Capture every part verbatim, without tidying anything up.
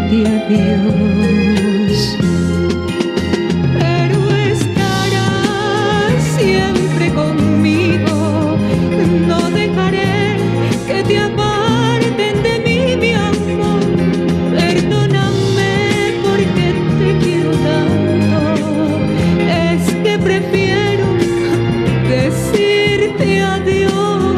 decirte adiós. Pero estarás siempre conmigo, no dejaré que te aparten de mí, mi amor. Perdóname porque te quiero tanto, es que prefiero decirte adiós.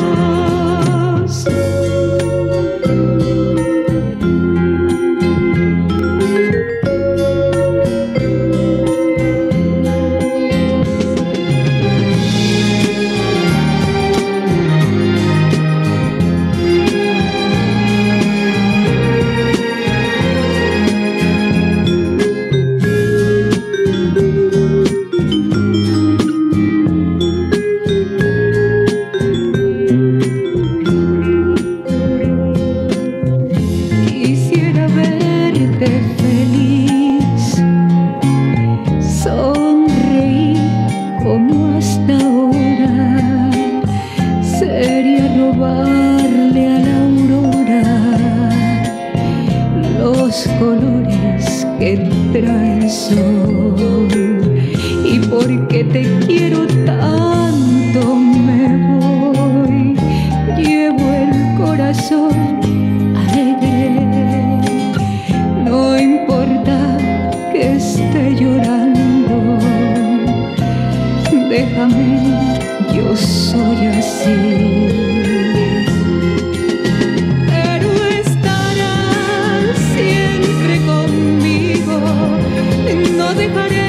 Feliz, sonreír como hasta ahora, sería robarle a la aurora los colores que trae el sol. Y porque te quiero tanto me voy, llevo el corazón alegre. No importa que esté llorando, déjame, yo soy así. Pero estarás siempre conmigo, no dejaré